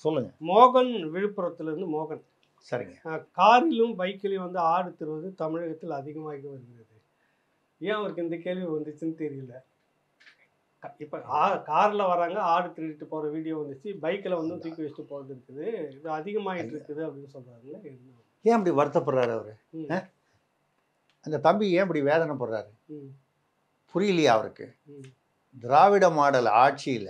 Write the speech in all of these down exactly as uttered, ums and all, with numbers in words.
சொல்லுங்க. மோகன் விழுப்புரத்திலிருந்து மோகன். சரிங்க. காரிலும் பைக்கிலும் வந்து ஆடு திருவது தமிழகத்தில் அதிகமாகி வருகிறது. ஏன் அவருக்கு இந்த கேள்வி வந்துச்சுன்னு தெரியல. இப்போ காரில் வராங்க, ஆடு திருடிட்டு போகிற வீடியோ வந்துச்சு, பைக்கில் வந்து தூக்கி வச்சுட்டு போகிறது இருக்குது, இது அதிகமாகிட்டு இருக்குது அப்படின்னு சொல்கிறாருங்களே. ஏன் அப்படி வருத்தப்படுறாரு அவரு? அந்த தம்பி ஏன் இப்படி வேதனைப்படுறாரு? புரியலையா அவருக்கு? திராவிட மாடல் ஆட்சியில்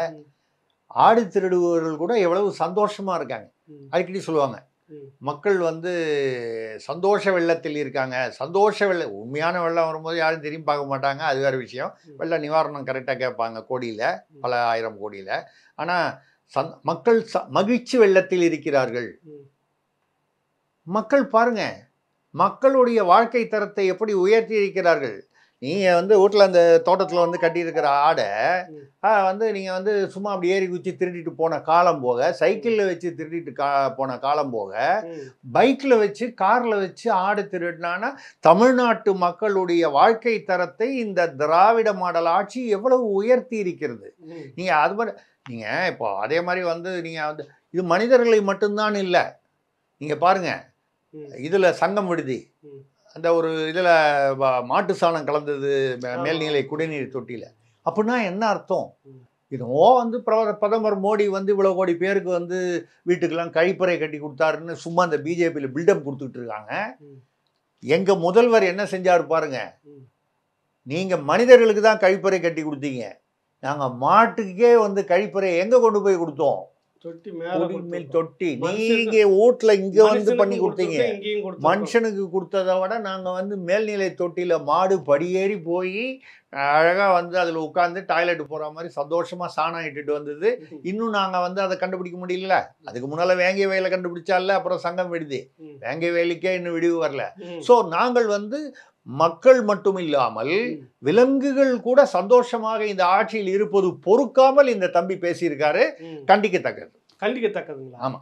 ஆடு திருடுபவர்கள் கூட எவ்வளவு சந்தோஷமா இருக்காங்க. அடிக்கடி சொல்லுவாங்க, மக்கள் வந்து சந்தோஷ வெள்ளத்தில் இருக்காங்க. சந்தோஷ வெள்ள உண்மையான வெள்ளம் வரும்போது யாரும் திரும்பி பார்க்க மாட்டாங்க, அது வேறு விஷயம். வெள்ள நிவாரணம் கரெக்டாக கேட்பாங்க கோடியில், பல ஆயிரம் கோடியில். ஆனால் சந் மக்கள் ச மகிழ்ச்சி வெள்ளத்தில் இருக்கிறார்கள். மக்கள் பாருங்க, மக்களுடைய வாழ்க்கை தரத்தை எப்படி உயர்த்தி இருக்கிறார்கள். நீங்கள் வந்து வீட்டில் அந்த தோட்டத்தில் வந்து கட்டியிருக்கிற ஆடை வந்து நீங்கள் வந்து சும்மா அப்படி ஏறி குச்சி திருடிட்டு போன காலம் போக, சைக்கிளில் வச்சு திருடிட்டு கா போன காலம் போக, பைக்கில் வச்சு காரில் வச்சு ஆடு திருடினான்னா தமிழ்நாட்டு மக்களுடைய வாழ்க்கை தரத்தை இந்த திராவிட மாடல் ஆட்சி எவ்வளவு உயர்த்தி இருக்கிறது. நீங்கள் அது மாதிரி நீங்கள் இப்போ அதே மாதிரி வந்து நீங்கள் வந்து இது மனிதர்களை மட்டும்தான் இல்லை. நீங்கள் பாருங்கள், இதில் சங்கம் விடுதி அந்த ஒரு இதில் மாட்டு சாணம் கலந்தது மேல்நிலை குடிநீர் தொட்டியில். அப்படின்னா என்ன அர்த்தம்? இதோ வந்து பிரதமர் மோடி வந்து இவ்வளோ கோடி பேருக்கு வந்து வீட்டுக்கெல்லாம் கழிப்பறை கட்டி கொடுத்தாருன்னு சும்மா அந்த பிஜேபியில் பில்டப் கொடுத்துட்டு இருக்காங்க. எங்கள் முதல்வர் என்ன செஞ்சாரு பாருங்க, நீங்கள் மனிதர்களுக்கு தான் கழிப்பறை கட்டி கொடுத்தீங்க, நாங்கள் மாட்டுக்கே வந்து கழிப்பறை எங்கே கொண்டு போய் கொடுத்தோம்? குடிமேல் தொட்டி. நீங்க வீட்டுல இங்க வந்து பண்ணி கொடுத்தீங்க, மனுஷனுக்கு கொடுத்ததை விட நாங்க வந்து மேல்நிலை தொட்டியில மாடு படியேறி போய் அழகா வந்து அதுல உட்காந்து டாய்லெட் போற மாதிரி சந்தோஷமா சாணம் இட்டுட்டு வந்தது. இன்னும் நாங்க வந்து அதை கண்டுபிடிக்க முடியல. அதுக்கு முன்னால வேங்கை வயலை கண்டுபிடிச்சால, அப்புறம் சங்கம் விடுதி, வேங்கை வயலுக்கே இன்னும் விடிவு வரல. சோ நாங்கள் வந்து மக்கள் மட்டும் இல்லாமல் விலங்குகள் கூட சந்தோஷமாக இந்த ஆட்சியில் இருப்பது பொறுக்காமல் இந்த தம்பி பேசியிருக்காரு. கண்டிக்கத்தக்கது. கண்டிக்கத்தக்கதுங்களா? ஆமா.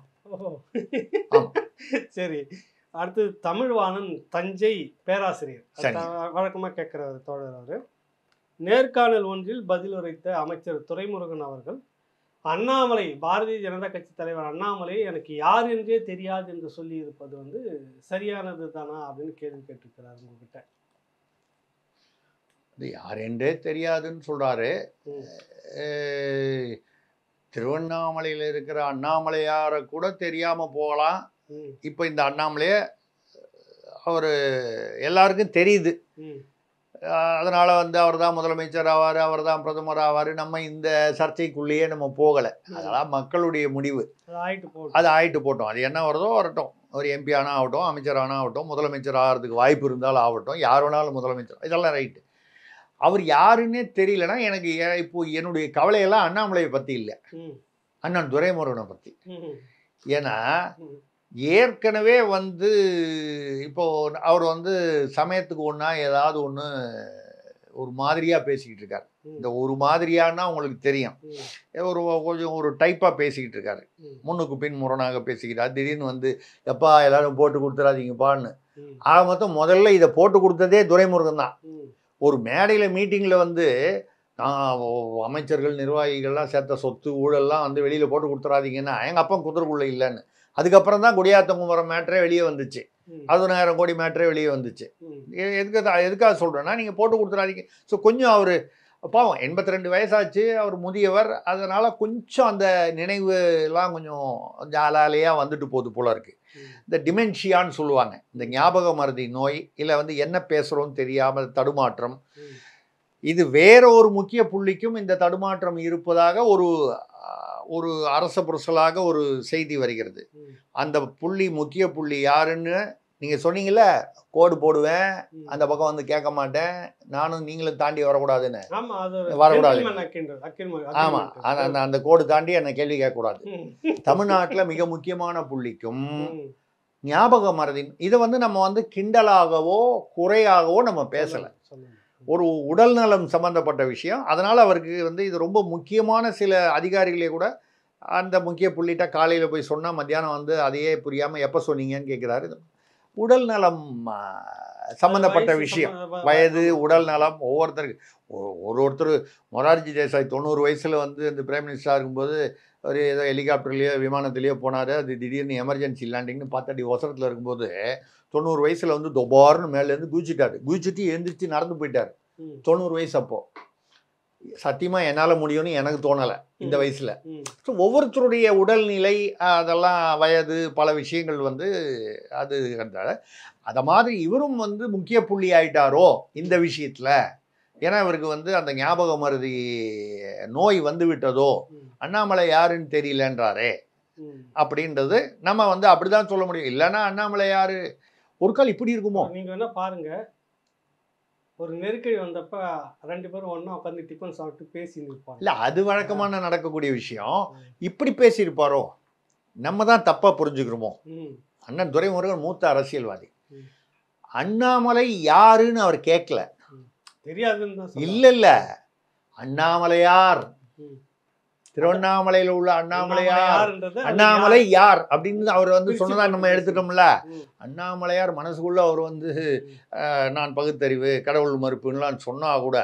சரி, அடுத்து தமிழ்வாணன் தஞ்சை பேராசிரியர் வழக்கமா கேட்கிற தோழர் அவரு. நேர்காணல் ஒன்றில் பதில் உரைத்த அமைச்சர் துரைமுருகன் அவர்கள், அண்ணாமலை பாரதிய ஜனதா கட்சி தலைவர் அண்ணாமலை எனக்கு யார் என்றே தெரியாது என்று சொல்லி இருப்பது வந்து சரியானது தானா அப்படின்னு கேள்வி கேட்டிருக்கிறார் உங்ககிட்ட. அது யார் என்றே தெரியாதுன்னு சொல்றாரு. திருவண்ணாமலையில் இருக்கிற அண்ணாமலையாரை கூட தெரியாம போகலாம். இப்போ இந்த அண்ணாமலையை அவர் எல்லாருக்கும் தெரியுது. அதனால வந்து அவர் தான் முதலமைச்சர் ஆவார், அவர் தான் பிரதமர் ஆவார். நம்ம இந்த சர்ச்சைக்குள்ளேயே நம்ம போகலை. அதெல்லாம் மக்களுடைய முடிவு. அது ஆயிட்டு போட்டோம். அது என்ன வருதோ வரட்டும். ஒரு எம்பி ஆனால் ஆகட்டும், அமைச்சர் ஆனால் ஆகட்டும், முதலமைச்சர் ஆகிறதுக்கு வாய்ப்பு இருந்தாலும் ஆகட்டும், யார் வேணாலும் முதலமைச்சர், இதெல்லாம் ரைட்டு. அவர் யாருன்னே தெரியலன்னா எனக்கு இப்போ என்னுடைய கவலையெல்லாம் அண்ணாமலையை பற்றி இல்லை, அண்ணன் துரைமுருகனை பற்றி. ஏன்னா ஏற்கனவே வந்து இப்போ அவர் வந்து சமயத்துக்கு ஒன்றா ஏதாவது ஒன்று ஒரு மாதிரியாக பேசிக்கிட்டு இருக்காரு. இந்த ஒரு மாதிரியானா உங்களுக்கு தெரியும், ஒரு கொஞ்சம் ஒரு டைப்பாக பேசிக்கிட்டு இருக்காரு. முன்னுக்கு பின் முரணாக பேசிக்கிறார். திடீர்னு வந்து எப்பா எல்லாரும் போட்டு கொடுத்துடாதீங்கப்பான்னு. ஆக மொத்தம் முதல்ல இதை போட்டு கொடுத்ததே துரைமுருகன் தான். ஒரு மேடையில் மீட்டிங்கில் வந்து அமைச்சர்கள் நிர்வாகிகள்லாம் சேர்த்த சொத்து ஊழல்லாம் வந்து வெளியில் போட்டு கொடுத்துடாதீங்கன்னா எங்கள் அப்பா குதிரைக்குள்ளே இல்லைன்னு. அதுக்கப்புறம் தான் குடியாத்தங்குமரம் மேட்டரே வெளியே வந்துச்சு, அறுபதாயிரம் கோடி மேட்டரே வெளியே வந்துச்சு. எதுக்கு எதுக்காக சொல்கிறேன்னா நீங்கள் போட்டு கொடுத்துடாதீங்க. ஸோ கொஞ்சம் அவர் பாவம் எண்பத்தி ரெண்டு வயசாச்சு, அவர் முதியவர். அதனால் கொஞ்சம் அந்த நினைவு எல்லாம் கொஞ்சம் ஜாலாலையாக வந்துட்டு போகுது போல இருக்குது. இந்த டிமென்ஷியான்னு சொல்லுவாங்க, இந்த ஞாபக மறதி நோய், இல்லை வந்து என்ன பேசுகிறோன்னு தெரியாமல் தடுமாற்றம். இது வேற ஒரு முக்கிய புள்ளிக்கும் இந்த தடுமாற்றம் இருப்பதாக ஒரு ஒரு அரச புரசலாக ஒரு செய்தி வருகிறது. அந்த புள்ளி முக்கிய புள்ளி யாருன்னு நீங்கள் சொன்னீங்கல்ல, கோடு போடுவேன் அந்த பக்கம் வந்து கேட்க மாட்டேன், நானும் நீங்களும் தாண்டி வரக்கூடாதுன்னு. வரக்கூடாது. ஆமாம், அந்த அந்த கோடு தாண்டி என்னை கேள்வி கேட்கக்கூடாது. தமிழ்நாட்டில் மிக முக்கியமான புள்ளிக்கும் ஞாபக மறதி, இதை வந்து நம்ம வந்து கிண்டலாகவோ குறையாகவோ நம்ம பேசலை. ஒரு உடல் நலம் சம்பந்தப்பட்ட விஷயம். அதனால் அவருக்கு வந்து இது ரொம்ப முக்கியமான சில அதிகாரிகளே கூட அந்த முக்கிய புள்ளிட்ட காலையில் போய் சொன்னால் மத்தியானம் வந்து அதையே புரியாமல் எப்போ சொன்னீங்கன்னு கேட்குறாரு. உடல் நலம் சம்பந்தப்பட்ட விஷயம், வயது உடல் நலம் ஒவ்வொருத்தருக்கு ஒரு ஒருத்தர் மொரார்ஜி தேசாய் தொண்ணூறு வயசில் வந்து இந்த பிரைம் மினிஸ்டராக இருக்கும்போது ஒரு ஏதோ ஹெலிகாப்டர்லேயோ விமானத்துலேயோ போனார். அது திடீர்னு எமர்ஜென்சி லேண்டிங்னு பார்த்தாடி ஒசரத்தில் இருக்கும்போது தொண்ணூறு வயசில் வந்து தொபார்னு மேலேருந்து குதிச்சிட்டாரு. குதிச்சுட்டு எழுந்திரிச்சு நடந்து போயிட்டார். தொண்ணூறு வயசு அப்போது. சத்தியமாக என்னால் முடியும்னு எனக்கு தோணலை இந்த வயசில். ஸோ ஒவ்வொருத்தருடைய உடல்நிலை அதெல்லாம் வயது பல விஷயங்கள் வந்து அது அதை மாதிரி இவரும் வந்து முக்கிய புள்ளி ஆயிட்டாரோ இந்த விஷயத்தில். ஏன்னா இவருக்கு வந்து அந்த ஞாபக மருதி நோய் வந்து விட்டதோ, அண்ணாமலை யாருன்னு தெரியலன்றாரே அப்படின்றது நம்ம வந்து அப்படிதான் சொல்ல முடியும். இல்லைன்னா அண்ணாமலை யாரு ஒரு கால் இப்படி இருக்குமோ? நீங்க வேணா பாருங்க, ஒரு நெருக்கடி வந்தப்ப ரெண்டு பேரும் ஒண்ணா உட்காந்து டிஃபன் சாப்பிட்டு பேசி நிற்பாங்க. இல்ல அது வழக்கமான நடக்கக்கூடிய விஷயம். இப்படி பேசியிருப்பாரோ? நம்ம தான் தப்பா புரிஞ்சுக்கிறோமோ? அண்ணன் துரைமுருகன் மூத்த அரசியல்வாதி. அண்ணாமலை யாருன்னு அவர் கேட்கல, தெரியாதுன்னு. இல்ல இல்ல அண்ணாமலையார், திருவண்ணாமலையில உள்ள அண்ணாமலையார், அண்ணாமலை யார் அப்படின்னு அவர் வந்து சொன்னதா நம்ம எடுத்துட்டோம்ல. அண்ணாமலையார் மனசுக்குள்ள அவர் வந்து நான் பகுத்தறிவு கடவுள் மறுப்புலாம் சொன்னா கூட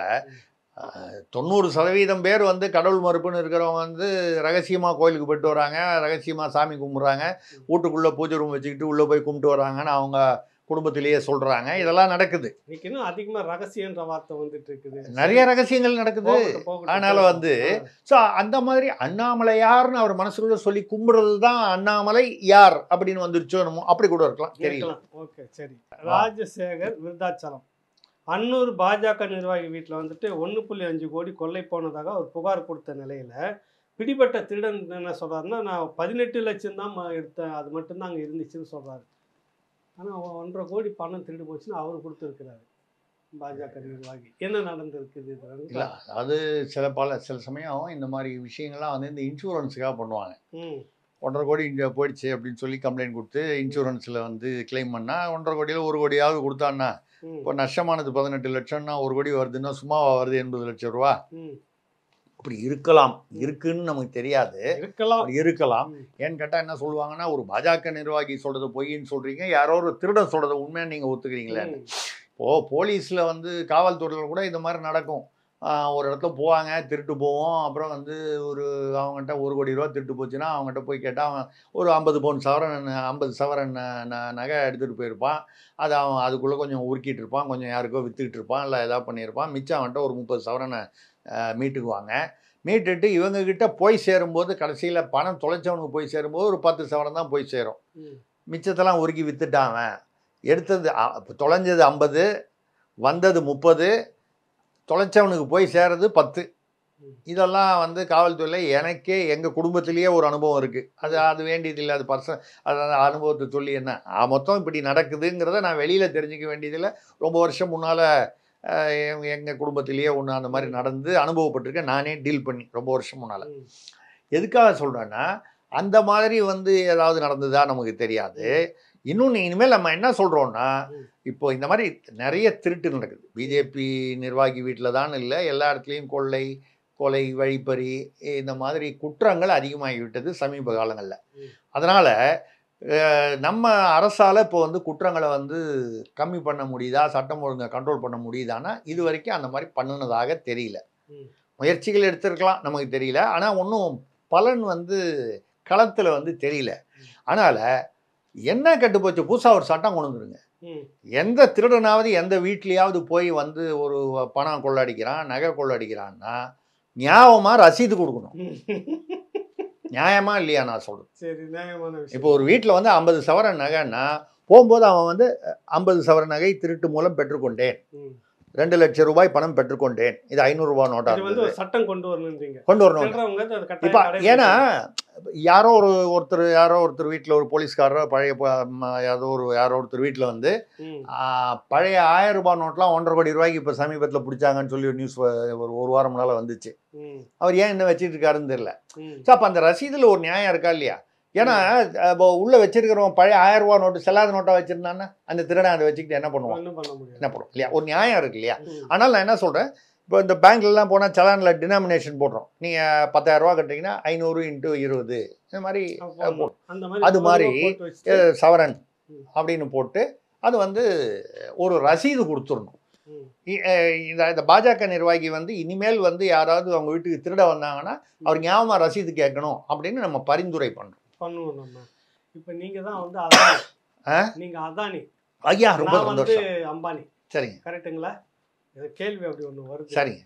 தொண்ணூறு சதவீதம் பேர் வந்து கடவுள் மறுப்புன்னு இருக்கிறவங்க வந்து ரகசியமாக கோயிலுக்கு போயிட்டு வராங்க, ரகசியமாக சாமி கும்பிட்றாங்க, வீட்டுக்குள்ளே பூஜை ரூம் வச்சுக்கிட்டு உள்ளே போய் கும்பிட்டு வராங்கன்னு அவங்க குடும்பத்திலேயே சொல்கிறாங்க. இதெல்லாம் நடக்குது. இன்னும் அதிகமாக ரகசியன்ற வார்த்தை வந்துட்டு இருக்குது, நிறைய ரகசியங்கள் நடக்குது. அதனால் வந்து ஸோ அந்த மாதிரி அண்ணாமலையார்னு அவர் மனசுக்குள்ள சொல்லி கும்பிடுறது தான் அண்ணாமலை யார் அப்படின்னு வந்துருச்சோ நம்ம அப்படி கூட இருக்கலாம், தெரியல. ஓகே சரி. ராஜசேகர் விருதாச்சலம், அன்னூர் பாஜக நிர்வாகி வீட்டில் வந்துட்டு ஒன்று புள்ளி அஞ்சு கோடி கொள்ளை போனதாக ஒரு புகார் கொடுத்த நிலையில் பிடிபட்ட திருடன் என்ன சொல்கிறாருன்னா, நான் பதினெட்டு லட்சம் தான் எடுத்தேன், அது மட்டும்தான் அங்கே இருந்துச்சுன்னு சொல்கிறாரு. ஆனால் ஒன்றரை கோடி பணம் திருடு போச்சுன்னு அவர் கொடுத்துருக்கிறாரு பாஜக நிர்வாகி. என்ன நடந்திருக்குது? இல்லை அது சில பல சில சமயம் இந்த மாதிரி விஷயங்கள்லாம் வந்து இந்த இன்சூரன்ஸுக்காக பண்ணுவாங்க. ஒன்றரை கோடி இங்கே போயிடுச்சு அப்படின்னு சொல்லி கம்ப்ளைண்ட் கொடுத்து இன்சூரன்ஸில் வந்து கிளைம் பண்ணால் ஒன்றரை கோடியில் ஒரு கோடியாவது கொடுத்தான்னா, இப்போ நஷ்டமானது பதினெட்டு லட்சம்னா ஒரு கோடி வருதுன்னா சும்மாவா வருது எண்பது லட்சம் ரூபா? அப்படி இருக்கலாம், இருக்குன்னு நமக்கு தெரியாது, இருக்கலாம் இருக்கலாம் ஏன்னு கேட்டால் என்ன சொல்லுவாங்கன்னா, ஒரு பாஜக நிர்வாகி சொல்கிறது பொய்ன்னு சொல்கிறீங்க, யாரோ ஒரு திருடன் சொல்கிறத உண்மையாக நீங்கள் ஒத்துக்கிறீங்களேன்னு. இப்போது போலீஸில் வந்து காவல்துறையில் கூட இந்த மாதிரி நடக்கும். ஒரு இடத்துல போவாங்க, திருட்டு போவோம், அப்புறம் வந்து ஒரு அவங்ககிட்ட ஒரு கோடி ரூபா திருட்டு போச்சுன்னா அவங்ககிட்ட போய் கேட்டால் அவன் ஒரு ஐம்பது பவுன் சவரன் ஐம்பது சவரன் ந நகை எடுத்துகிட்டு போயிருப்பான். அதை அவன் அதுக்குள்ளே கொஞ்சம் உருக்கிட்டு இருப்பான், கொஞ்சம் யாருக்கோ விற்றுக்கிட்டு இருப்பான், இல்லை எதாவது பண்ணியிருப்பான். மிச்சம் அவன்கிட்ட ஒரு முப்பது சவரனை மீட்டுக்குவாங்க. மீட்டுட்டு இவங்கக்கிட்ட போய் சேரும்போது கடைசியில் பணம் தொலைச்சவனுக்கு போய் சேரும்போது ஒரு பத்து சவரன் தான் போய் சேரும். மிச்சத்தெல்லாம் உருக்கி விற்றுட்டான். எடுத்தது தொலைஞ்சது ஐம்பது, வந்தது முப்பது, தொலைச்சவனுக்கு போய் சேரது பத்து. இதெல்லாம் வந்து காவல்துறையில் எனக்கே எங்கள் குடும்பத்திலேயே ஒரு அனுபவம் இருக்குது. அது அது வேண்டியதில்லை, அது பர்சன் அதாவது அனுபவத்தை சொல்லி என்ன மொத்தம் இப்படி நடக்குதுங்கிறத நான் வெளியில் தெரிஞ்சிக்க வேண்டியதில்லை. ரொம்ப வருஷம் முன்னால் எங்கள் குடும்பத்திலேயே ஒன்று அந்த மாதிரி நடந்து அனுபவப்பட்டிருக்கேன், நானே டீல் பண்ணி ரொம்ப வருஷம் முன்னால். எதுக்காக சொல்கிறேன்னா, அந்த மாதிரி வந்து ஏதாவது நடந்ததா நமக்கு தெரியாது. இன்னொன்று இனிமேல் நம்ம என்ன சொல்கிறோன்னா, இப்போ இந்த மாதிரி நிறைய திருட்டு நடக்குது. பிஜேபி நிர்வாகி வீட்டில் தான் இல்லை, எல்லா இடத்துலையும் கொள்ளை, கொலை, வழிப்பறி இந்த மாதிரி குற்றங்கள் அதிகமாகிவிட்டது சமீப காலங்களில். அதனால் நம்ம அரசால் இப்போ வந்து குற்றங்களை வந்து கம்மி பண்ண முடியுதா, சட்டம் ஒழுங்கை கண்ட்ரோல் பண்ண முடியுதானா இது வரைக்கும் அந்த மாதிரி பண்ணினதாக தெரியல. முயற்சிகள் எடுத்திருக்கலாம், நமக்கு தெரியல. ஆனால் ஒன்றும் பலன் வந்து களத்தில் வந்து தெரியல. அதனால் என்ன கட்டுப்போச்சு, புதுசாக ஒரு சட்டம் கொண்டு வந்துருங்க. எந்த திருடனாவது எந்த வீட்லேயாவது போய் வந்து ஒரு பணம் கொள்ளடிக்கிறான், நகை கொள்ளடிக்கிறான்னா ஞாபகமாக ரசீது கொடுக்கணும். நியாயமா இல்லையா நான் சொல்கிறேன்? சரி, நியாயமான விஷயம். இப்போ ஒரு வீட்டில் வந்து ஐம்பது சவரன் நகைன்னா போகும்போது அவன் வந்து ஐம்பது சவரன் நகை திருட்டு மூலம் பெற்றுக்கொண்டேன், ரெண்டு லட்சம் ரூபாய் பணம் பெற்றுக்கொண்டேன், இது ஐநூறுரூபா நோட்டா வந்து சட்டம் கொண்டு வரணும் கொண்டு வரணும். இப்போ ஏன்னா யாரோ ஒரு ஒருத்தர் யாரோ ஒருத்தர் வீட்டில் ஒரு போலீஸ்காரரோ பழைய யாரோ ஒரு யாரோ ஒருத்தர் வீட்டில் வந்து பழைய ஆயிரம் ரூபாய் நோட்லாம் ஒன்றரை கோடி ரூபாய்க்கு இப்போ சமீபத்தில் பிடிச்சாங்கன்னு சொல்லி ஒரு நியூஸ் ஒரு ஒரு வாரம் முன்னால் வந்துச்சு. அவர் ஏன் இன்னும் வச்சுட்டு இருக்காருன்னு தெரியல. ஸோ அப்போ அந்த ரசீதில் ஒரு நியாயம் இருக்கா இல்லையா? ஏன்னா இப்போ உள்ளே வச்சிருக்கிறவன் பழைய ஆயிரம் ரூபா நோட்டு செல்லாத நோட்டாக வச்சிருந்தான்னா அந்த திருடன் அதை வச்சுக்கிட்டு என்ன பண்ணுவான், என்ன பண்ணுவோம் இல்லையா? ஒரு நியாயம் இருக்கு இல்லையா? ஆனால் நான் என்ன சொல்கிறேன், இப்போ இந்த பேங்க்லாம் போனால் சலானில் டினாமினேஷன் போடுறோம். நீங்கள் பத்தாயிரரூபா கட்டிங்கன்னா ஐநூறு இன்ட்டு இருபது இந்த மாதிரி அது மாதிரி சவரன் அப்படின்னு போட்டு அது வந்து ஒரு ரசீது கொடுத்துடணும். இந்த இந்த பாஜக நிர்வாகி வந்து இனிமேல் வந்து யாராவது அவங்க வீட்டுக்கு திருட வந்தாங்கன்னா அவர் ஞாபகமா ரசீது கேட்கணும் அப்படின்னு நம்ம பரிந்துரை பண்றோம். பண்ணுவோம் நம்ம. இப்போ நீங்க தான் வந்து அதானி, நீங்க அதானி, ஐயா ரொம்ப நான் வந்து சந்தோஷம். அம்பானி. சரிங்க, கரெக்ட்டுங்களா? கேள்வி அப்படி ஒன்று வருது. சரிங்க,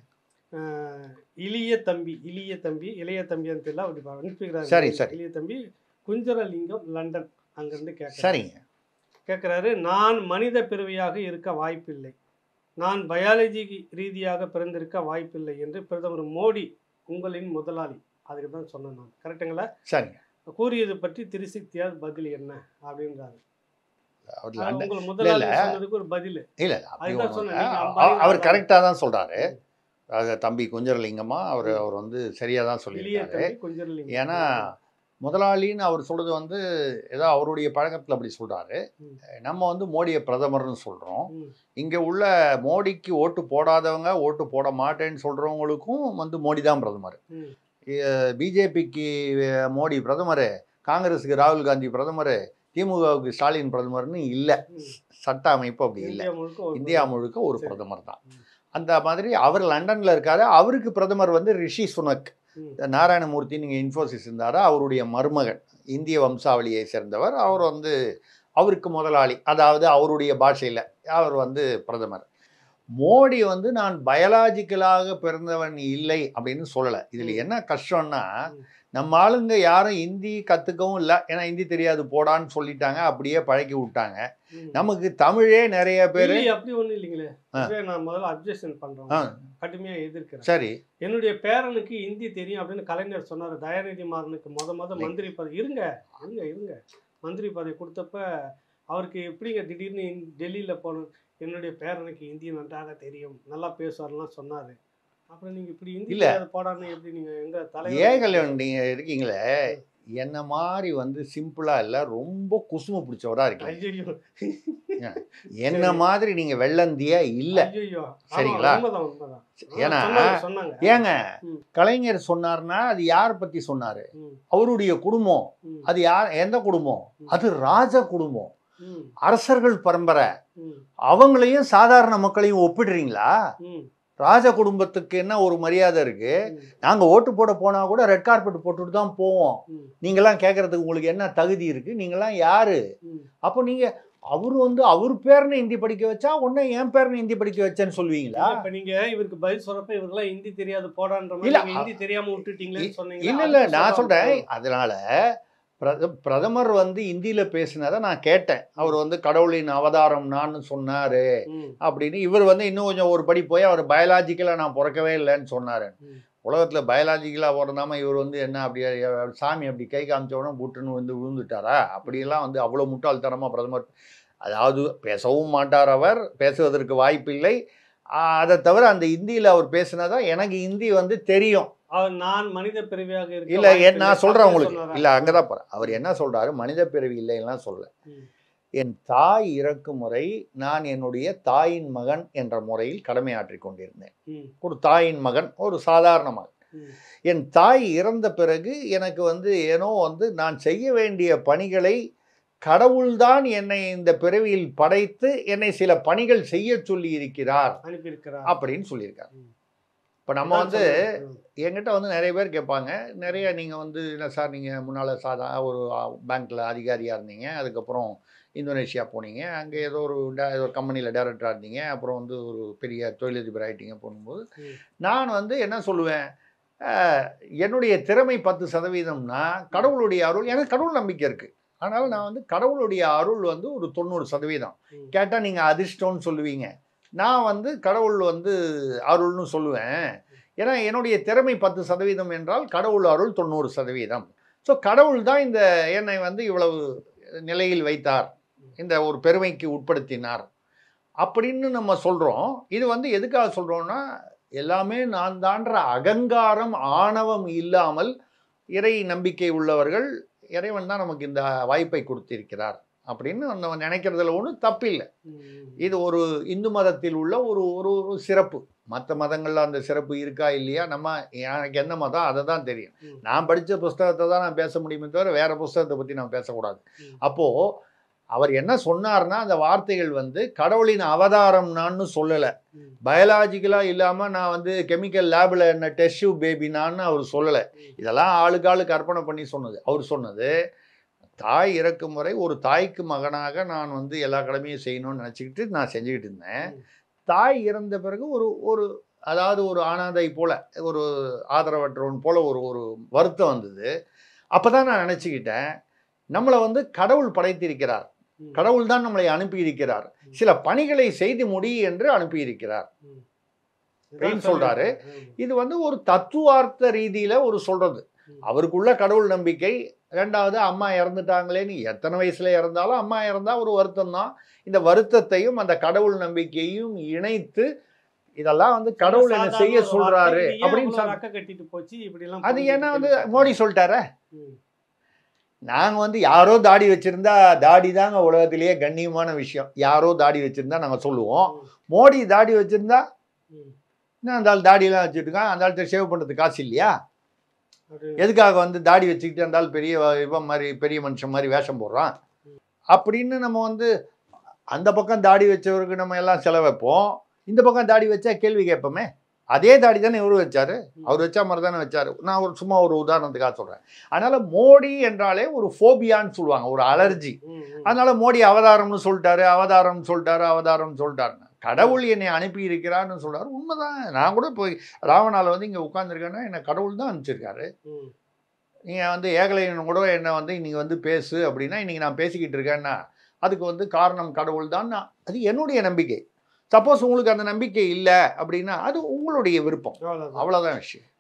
இளைய தம்பி இளைய தம்பி இளைய தம்பி அந்த தெரியல அப்படி அனுப்பிக்கிறாரு. சரி சரி இளைய தம்பி குஞ்சரலிங்கம் லண்டன் அங்கிருந்து கேட்க சரிங்க கேட்குறாரு. நான் மனித பிறவியாக இருக்க வாய்ப்பில்லை, நான் பயாலஜி ரீதியாக பிறந்திருக்க வாய்ப்பில்லை என்று பிரதமர் மோடி உங்களின் முதலாளி அதுக்கு தான் சொன்னேன் நான். கரெக்டுங்களா? சரிங்க. கூறியது பற்றி திருசக்தியார் பதில் என்ன அப்படின்றாரு. அவர் உங்கள் முதலாளி சொன்னதுக்கு ஒரு பதில் இல்ல, அதுதான் சொன்னேன். அவர் கரெக்டா தான் சொல்றாரு. தம்பி குஞ்சரலிங்கமா அவர் அவர் வந்து சரியா தான் சொல்லியிருக்காரு. ஏன்னா முதலாளின்னு அவர் சொல்றது வந்து ஏதோ அவருடைய பழக்கத்தில் அப்படி சொல்றாரு. நம்ம வந்து மோடியை பிரதமர்னு சொல்றோம். இங்க உள்ள மோடிக்கு ஓட்டு போடாதவங்க ஓட்டு போட மாட்டேன்னு சொல்றவங்களுக்கும் வந்து மோடி தான் பிரதமர். பிஜேபிக்கு மோடி பிரதமர், காங்கிரஸுக்கு ராகுல் காந்தி பிரதமர், திமுகவுக்கு ஸ்டாலின் பிரதமர்னு இல்லை. சட்ட அமைப்பு அப்படி இல்லை. இந்தியா முழுக்க ஒரு பிரதமர் தான். அந்த மாதிரி அவர் லண்டன்ல இருக்காரு. அவருக்கு பிரதமர் வந்து ரிஷி சுனக், நாராயணமூர்த்தி நீங்கள் இன்ஃபோசிஸ் இருந்தாரா, அவருடைய மருமகன், இந்திய வம்சாவளியை சேர்ந்தவர். அவர் வந்து அவருக்கு முதலாளி, அதாவது அவருடைய பாஷையில் அவர் வந்து பிரதமர். மோடி வந்து நான் பயாலாஜிக்கலாக பிறந்தவன் இல்லை அப்படின்னு சொல்லலை. இதில் என்ன கஷ்டம்னா நம்ம ஆளுங்க யாரும் ஹிந்தி கற்றுக்கவும் இல்லை, ஏன்னா ஹிந்தி தெரியாது போடான்னு சொல்லிட்டாங்க, அப்படியே பழக்கி விட்டாங்க. நமக்கு தமிழே நிறைய பேர் அப்படி ஒன்றும் இல்லைங்களே. நான் முதல்ல அப்ஜெக்ஷன் பண்ணுறேன், கடுமையாக எதிர்க்கிறேன். சரி, என்னுடைய பேரனுக்கு ஹிந்தி தெரியும் அப்படின்னு கலைஞர் சொன்னார். தயாநிதி மாறனுக்கு முத முத மந்திரி பதவி இருங்க இருங்க இருங்க மந்திரி பதவி கொடுத்தப்ப அவருக்கு எப்படிங்க திடீர்னு டெல்லியில் போகணும், என்னுடைய பேரனுக்கு ஹிந்தி நன்றாக தெரியும், நல்லா பேசுவார்லாம் சொன்னார். அப்புறம் நீங்கள் இப்படி ஹிந்தி போடான்னு எப்படி நீங்கள் எங்கள் தலை ஏகலை நீங்கள் இருக்கீங்களே, என்ன மாதிரி வந்து சிம்பிளா இல்ல, ரொம்ப குசும பிடிச்சவரா இருக்கீங்க. என்ன மாதிரி நீங்க வெள்ளந்தியா இல்ல, சரிங்களா? ஏன்னா ஏங்க கலைஞர் சொன்னார்னா அது யார் பத்தி சொன்னாரு? அவருடைய குடும்பம். அது யார், எந்த குடும்பம்? அது ராஜ குடும்பம், அரசர்கள் பரம்பரை. அவங்களையும் சாதாரண மக்களையும் ஒப்பிடுறீங்களா? ராஜ குடும்பத்துக்கு என்ன ஒரு மரியாதை இருக்கு? நாங்க ஓட்டு போட போனா கூட ரெட் கார்பெட் போட்டுட்டு தான் போவோம். நீங்கெல்லாம் கேட்கறதுக்கு உங்களுக்கு என்ன தகுதி இருக்கு? நீங்கெல்லாம் யாரு? அப்போ நீங்க அவரு வந்து அவர் பேர்னு ஹிந்தி படிக்க வச்சா உடனே என் பேர்னு ஹிந்தி படிக்க வச்சேன்னு சொல்லுவீங்களா? இப்ப நீங்க இவருக்கு பதில் சொல்றப்ப இவருலாம் ஹிந்தி தெரியாது போடான்ற மாதிரி ஹிந்தி தெரியாம விட்டுட்டீங்களேன்னு சொன்னீங்க. இல்ல இல்ல, நான் சொல்றேன், அதனால பிரதமர் வந்து இந்தியில பேசினதை நான் கேட்டேன். அவர் வந்து கடவுளின் அவதாரம் நான் சொன்னாரு அப்படின்னு. இவர் வந்து இன்னும் கொஞ்சம் ஒரு படி போய் அவர் பயாலாஜிக்கலா நான் பிறக்கவே இல்லைன்னு சொன்னாரு. உலகத்துல பயாலாஜிக்கலா பிறந்தாம இவர் வந்து என்ன அப்படி சாமி அப்படி கை காமிச்ச உடனே புட்டுன்னு வந்து விழுந்துட்டாரா? அப்படியெல்லாம் வந்து அவ்வளவு முட்டாள்தனமா பிரதமர், அதாவது பேசவும் மாட்டார் அவர், பேசுவதற்கு வாய்ப்பில்லை. அதை தவிர அந்த இந்தியில அவர் பேசினதா எனக்கு ஹிந்தி வந்து தெரியும். அவர் நான் மனித பிறவியாக இருக்க இல்ல, நான் சொல்றேன் உங்களுக்கு, இல்ல அங்கதான் போறேன். அவர் என்ன சொல்றாரு, மனித பிறவி இல்லைன்னா சொல்ல, என் தாய் இறக்கும் முறை நான் என்னுடைய தாயின் மகன் என்ற முறையில் கடமையாற்றி கொண்டிருந்தேன். ஒரு தாயின் மகன், ஒரு சாதாரண மகன். என் தாய் இறந்த பிறகு எனக்கு வந்து ஏனோ வந்து நான் செய்ய வேண்டிய பணிகளை கடவுள்தான் என்னை இந்த பிறவியில் படைத்து என்னை சில பணிகள் செய்ய சொல்லி இருக்கிறார் அப்படின்னு சொல்லியிருக்காரு. இப்போ நம்ம வந்து என்கிட்ட வந்து நிறைய பேர் கேட்பாங்க, நிறைய நீங்கள் வந்து என்ன சார் நீங்கள் முன்னால் சாதா ஒரு பேங்க்கில் அதிகாரியாக இருந்தீங்க, அதுக்கப்புறம் இந்தோனேஷியா போனீங்க, அங்கே ஏதோ ஒரு டே ஏதோ ஒரு கம்பெனியில் டைரக்டராக இருந்தீங்க, அப்புறம் வந்து ஒரு பெரிய தொழிலதிபர் ஆகிட்டீங்க போகும்போது நான் வந்து என்ன சொல்லுவேன், என்னுடைய திறமை பத்து சதவீதம்னா கடவுளுடைய அருள், எனக்கு கடவுள் நம்பிக்கை இருக்குது. அதனால் நான் வந்து கடவுளுடைய அருள் வந்து ஒரு தொண்ணூறு சதவீதம். கேட்டால் நீங்கள் அதிர்ஷ்டம்னு சொல்லுவீங்க, நான் வந்து கடவுள் வந்து அருள்னு சொல்லுவேன். ஏன்னா என்னுடைய திறமை பத்து சதவீதம் என்றால் கடவுள் அருள் தொண்ணூறு சதவீதம். ஸோ கடவுள் தான் இந்த என்னை வந்து இவ்வளவு நிலையில் வைத்தார், இந்த ஒரு பெருமைக்கு உட்படுத்தினார் அப்படின்னு நம்ம சொல்கிறோம். இது வந்து எதுக்காக சொல்கிறோன்னா, எல்லாமே நான் தான்ற அகங்காரம் ஆணவம் இல்லாமல் இறை நம்பிக்கை உள்ளவர்கள், இறைவன் தான் நமக்கு இந்த வாய்ப்பை கொடுத்திருக்கிறார் அப்படின்னு நம்ம நினைக்கிறதுல ஒன்றும் தப்பில்லை. இது ஒரு இந்து மதத்தில் உள்ள ஒரு ஒரு ஒரு சிறப்பு. மற்ற மதங்களில் அந்த சிறப்பு இருக்கா இல்லையா, நம்ம எனக்கு என்ன மதம் அதை தான் தெரியும். நான் படித்த புஸ்தகத்தை தான் நான் பேச முடியுமே தவிர வேறு புஸ்தகத்தை பற்றி நான் பேசக்கூடாது. அப்போது அவர் என்ன சொன்னார்னா அந்த வார்த்தைகள் வந்து கடவுளின் அவதாரம் நான் சொல்லலை, பயாலாஜிக்கலாக இல்லாமல் நான் வந்து கெமிக்கல் லேபில் என்ன டெஸ்ட் பேபினான்னு அவர் சொல்லலை. இதெல்லாம் ஆளுக்கு ஆளு கற்பனை பண்ணி சொன்னது. அவர் சொன்னது தாய் இறக்கும் வரை ஒரு தாய்க்கு மகனாக நான் வந்து எல்லா கடமையும் செய்யணும்னு நினச்சிக்கிட்டு நான் செஞ்சுக்கிட்டு இருந்தேன். தாய் இறந்த பிறகு ஒரு ஒரு அதாவது ஒரு அனாதை போல, ஒரு ஆதரவற்றவன் போல ஒரு ஒரு வருத்தம் வந்தது. அப்போ தான் நான் நினச்சிக்கிட்டேன், நம்மளை வந்து கடவுள் படைத்திருக்கிறார், கடவுள் தான் நம்மளை அனுப்பியிருக்கிறார், சில பணிகளை செய்து முடி என்று அனுப்பியிருக்கிறார் அப்படின்னு சொல்றாரு. இது வந்து ஒரு தத்துவார்த்த ரீதியில ஒரு சொல்றது. அவருக்குள்ள கடவுள் நம்பிக்கை. ரெண்டாவது அம்மா இறந்துட்டாங்களேன்னு, எத்தனை வயசுல இறந்தாலும் அம்மா இறந்தா ஒரு வருத்தம் தான். இந்த வருத்தத்தையும் அந்த கடவுள் நம்பிக்கையும் இணைத்து இதெல்லாம் வந்து கடவுள் என்ன செய்ய சொல்றாரு அப்படின்னு. அது ஏன்னா வந்து மோடி சொல்லிட்டார, நாங்க வந்து யாரோ தாடி வச்சிருந்தா, தாடி தாங்க உலகத்திலேயே கண்ணியமான விஷயம், யாரோ தாடி வச்சிருந்தா நாங்க சொல்லுவோம். மோடி தாடி வச்சிருந்தா என்ன, அந்த ஆள் தாடியெல்லாம் வச்சுட்டு இருக்கான், அந்த ஆள்கிட்ட சேவ் பண்றதுக்கு காசு இல்லையா? எதுக்காக வந்து தாடி வச்சுக்கிட்டு அந்த ஆள் பெரிய இவன் மாதிரி பெரிய மனுஷன் மாதிரி வேஷம் போடுறான் அப்படின்னு நம்ம வந்து அந்த பக்கம் தாடி வச்சவருக்கு நம்ம எல்லாம் செலவைப்போம், இந்த பக்கம் தாடி வச்சா கேள்வி கேட்போமே. அதே தாடி தானே இவரு வச்சாரு, அவர் வச்சா மாதிரி தானே வச்சாரு. நான் ஒரு சும்மா ஒரு உதாரணத்துக்காக சொல்றேன். அதனால மோடி என்றாலே ஒரு ஃபோபியான்னு சொல்லுவாங்க, ஒரு அலர்ஜி. அதனால மோடி அவதாரம்னு சொல்லிட்டாரு, அவதாரம் சொல்லிட்டாரு, அவதாரம் சொல்லிட்டாரு. கடவுள் என்னை அனுப்பி இருக்கிறான்னு சொல்றாரு, உண்மைதான். நான் கூட போய் ராவணால வந்து இங்க உட்கார்ந்துருக்கேன்னா என்னை கடவுள் தான் அனுப்பிச்சிருக்காரு. நீங்க வந்து ஏகலைவன் கூட என்னை வந்து இன்னைக்கு வந்து பேசு அப்படின்னா இன்னைக்கு நான் பேசிக்கிட்டு இருக்கேன்னா அதுக்கு வந்து காரணம் கடவுள் தான். அது என்னுடைய நம்பிக்கை. சப்போஸ் உங்களுக்கு அந்த நம்பிக்கை இல்லை அப்படின்னா அது உங்களுடைய விருப்பம், அவ்வளோதான் விஷயம்.